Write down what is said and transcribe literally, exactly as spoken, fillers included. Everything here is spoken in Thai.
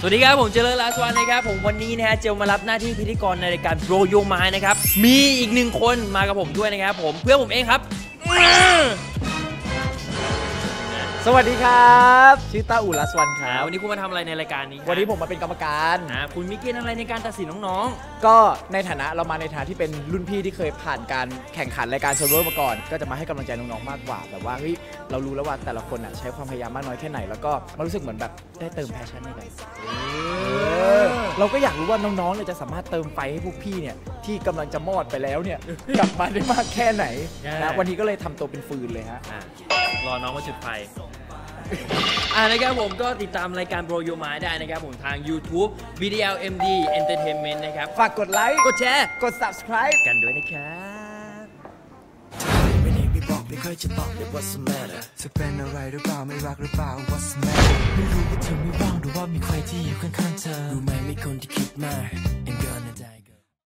วัสดีครับผมเจริญลาสวันนะครับผมวันนี้นะฮะเจลมารับหน้าที่พิธีกรในรายการโบรโยมายนะครับมีอีกหนึ่งคนมากับผมด้วยนะครับผมเพื่อนผมเองครับสวัสดีครับชื่อต้าอู่ลาสวันครับวันนี้คุณมาทำอะไรในรายการนี้วันนี้ผมมาเป็นกรรมการคุณมีเกณฑ์อะไรในการตัดสินน้องๆก็ในฐานะเรามาในฐานะที่เป็นรุ่นพี่ที่เคยผ่านการแข่งขันรายการเซิร์ฟเวอร์มาก่อนก็จะมาให้กำลังใจน้องๆมากกว่าแบบว่าเฮ้ยเรารู้แล้วว่าแต่ละคนใช้ความพยายามมากน้อยแค่ไหนแล้วก็มันรู้สึกเหมือนแบบได้เติมแพชชั่นให้กันเราก็อยากรู้ว่าน้องๆเนี่ยจะสามารถเติมไฟให้พวกพี่เนี่ยที่กำลังจะมอดไปแล้วเนี่ยกลับมาได้มากแค่ไหนนะวันนี้ก็เลยทำตัวเป็นฟืนเลยฮะรอน้องมาจุดไฟอ่านะครับผมก็ติดตามรายการโบรโยมายได้นะครับผมทาง YouTube วี ดี แอล เอ็ม ดี Entertainment นะครับฝากกดไลค์กดแชร์กด Subscribe กันด้วยนะครับไม่ได้ไม่บอกไม่ค่อยจะบอกเลย What's the matter เธอเป็นอะไรหรือเปล่าไม่รักหรือเปล่า What's the matter ไม่รู้ว่าเธอไม่ว่างหรือว่ามีใครที่อยู่ข้างๆเธอรู้ไหมไม่คนที่คิดมาก